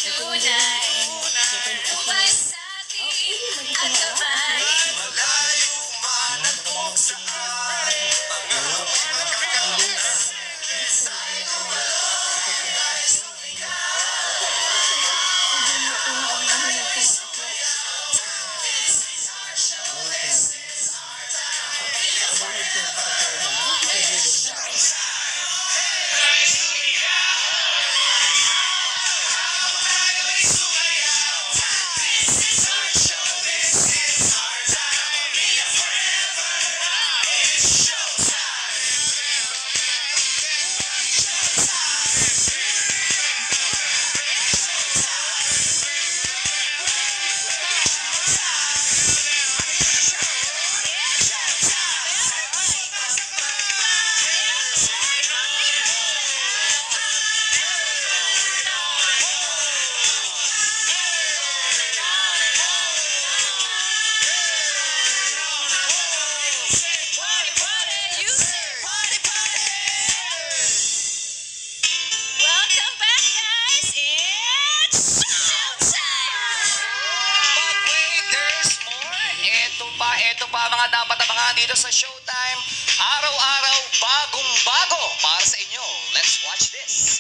tunay. Ubay sa ating at kamay. Malayo man at kung saan, pangalaman tayo ay Welcome back, guys. It's Showtime! But wait, there's more. Ito pa mga dapat abangan dito sa Showtime. Araw-araw, bagong-bago para sa inyo. Let's watch this.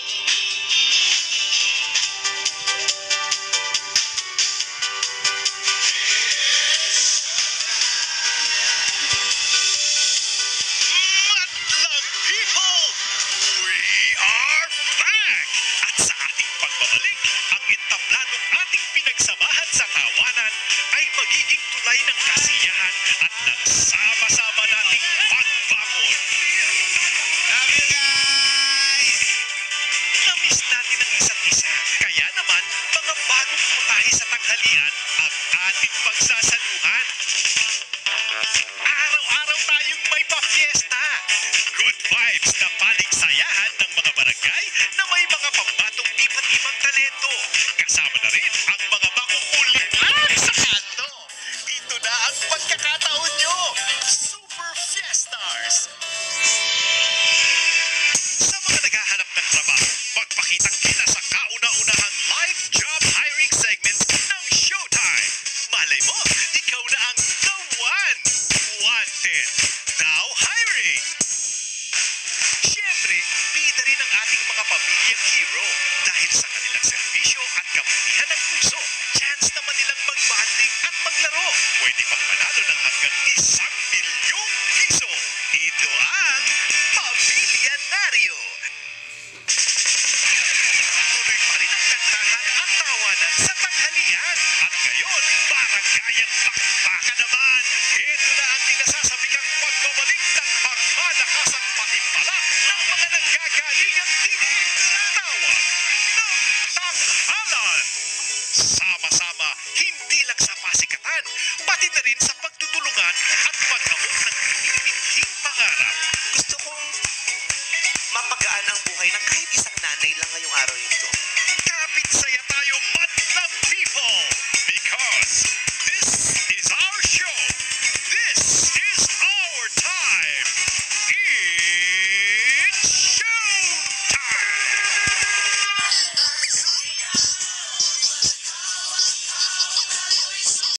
Madlang people, we are back! At sa ating pagbabalik, ang entabladong ating pinagsamahan sa tawanan ay magiging tulay ng kasiyahan at nagsama-sama nating pagbangon. Love you guys! Namiss natin ang isa't isa. Kaya naman, mga bagong putahe sa tanghalian ang ating pagsasaluhan. Araw-araw tayong may pa-fiesta. Good vibes na paligsayahan ng mga barangay na may mga pambatong iba't ibang talento. Kasama na rin ang mga makukulit sa kanto. Ito na ang pagkakataon nyo. Super Fiestars! Sa mga naghahanap ng trabaho, magpakitang kita sa kauna-unahang live job hiring segment ng Showtime. Malay mo, ikaw na ang the one. Wanted. Now hiring. Siyempre, bida rin ang ating mga pamilyang hero dahil sa kanilang serbisyo at kabutihan ng puso. Chance naman nilang mag-bonding at maglaro. Pwede pang manalo ng hanggang 1,000,000 piso. Ito ang Pamilyanario. Tuloy pa rin ang kantahan at tawanan sa tanghalian. At ngayon, barangayang